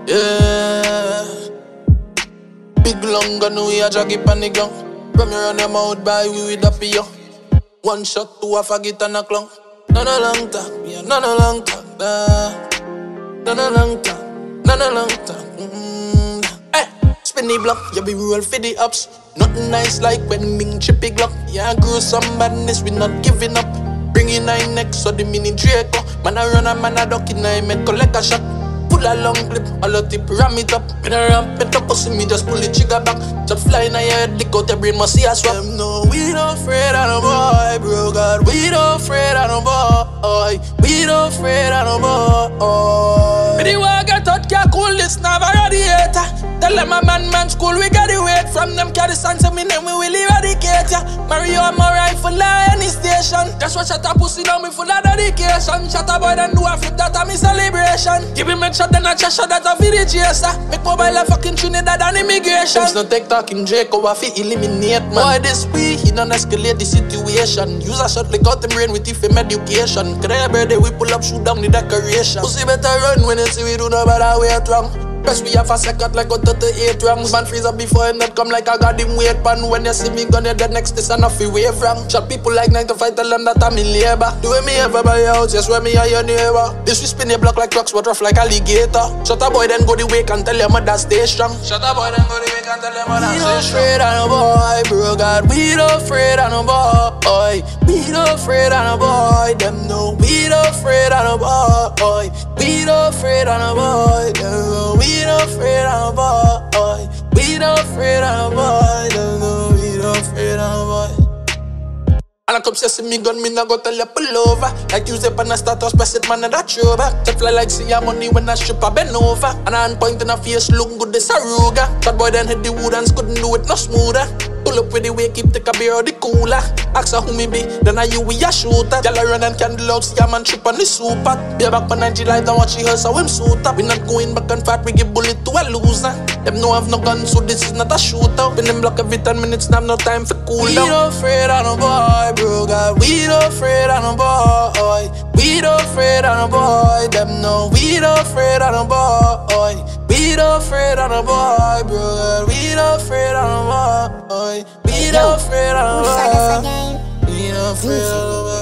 Yeah. Big long gun, we a jaggy pan the gun. From you run them out by we with a pio. One shot, two a forget and a clong. None a long time, yeah, none a long time. None a long time, none a long time. Hey, spin the block, you be real for the ups. Nothing nice like when Ming chippy glock. Yeah, Gruesome Badness, we not giving up. Bring in 9X so the mini Draco. Man a run a man a duck in I make collect a shot. Pull a long clip, all the tip, ram it up. When I ramp it up, pussy me just pull the trigger back. Just fly in your head, lick out your brain, must see a swap. No, we don't afraid of no boy, bro God. We don't afraid of no boy. We don't afraid of no boy. Me the way I get out, can't cool this, now a radiator. Tell them a man school, we got the weight from them. Carry songs of me name, we will eradicate ya. Mario and my rifle at any station. That's why shut up pussy down, me full of dedication. Shut up boy, then do a flip, that a me celebration. Give him a shot, then a chest shot, that a video chaser. Make mobile a fucking Trinidad and immigration. Things no take talking Drake, I fi eliminate man. Boy this week, he don't escalate the situation. Use a shot like out the brain with if him education. Cause every day we pull up, shoot down the decoration. Pussy better run when you see we do no better way wrong. Press we have a second like a 38 rounds. Man freeze up before him not come like I got him weight pan. When you see me gun you dead next this and off we wave wrong. Shot people like 9 to 5, tell them that I'm in labor. Do me ever buy your house, yes where me are your neighbor. This we spin your block like trucks, but rough like alligator. Shut a boy then go the wake and tell your mother stay strong. Shut a boy then go the wake and tell your mother stay strong. We don't afraid of no boy, bro God. We don't afraid of no boy. We don't afraid of no boy. Them know we don't afraid of no boy. We don't afraid of no boy. Them know we don't afraid of no boy. We don't afraid of no boy. Them know we don't afraid of no boy. And I come see me gun, me nah go tell you pull over. Like use it and I start to press it, man, and that show back. Just fly like see your money when I strip a bend over. And I hand point in a face, look good, this a ruga. That boy then hit the wood and couldn't do it no smoother. Pull up with the way, keep take a beer out the cooler. Ask her who me be, then I you we a shooter. Y'all run and candle out, see a man trip on the super. Be back on 90 life, don't watch she hurts, so him suit up. We not going back and fight, we give bullet to a loser. Them no have no gun, so this is not a shootout. In them block every 10 minutes, now have no time for cool down. We don't afraid of no boy, bro God. We don't afraid of no boy. We don't afraid of no boy. Them know we don't afraid of no boy. We don't afraid of no boy, bro God. We don't afraid of no boy. We don't afraid of no boy. We don't afraid of no boy.